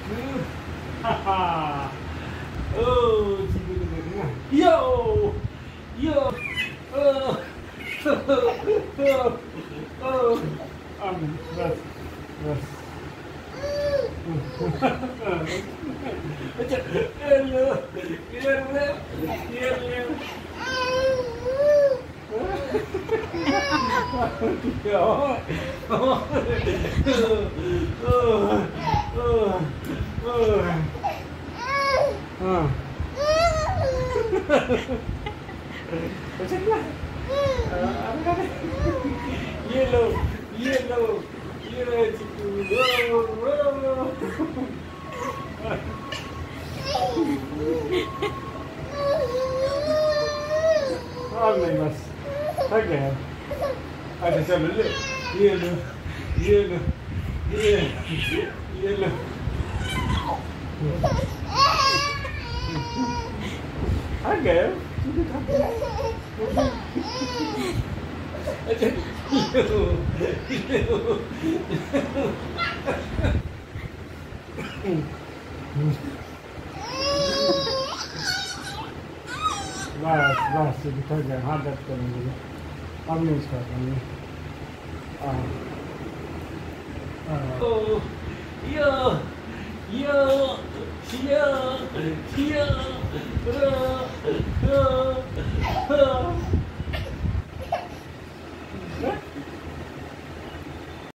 Haha. Oh, chiku dengar. Yo, yo. Oh, oh. Bas, bas. Hello, hello, hello. Yellow, yellow, yellow chiku. नहीं बस थक गया। अच्छा चलो ले ये लो ये लो ये लो थक गए। अच्छा बस बस थक गया। हाथ दर्द करने लगे। अब नहीं इसका करनी। यो यो यो यो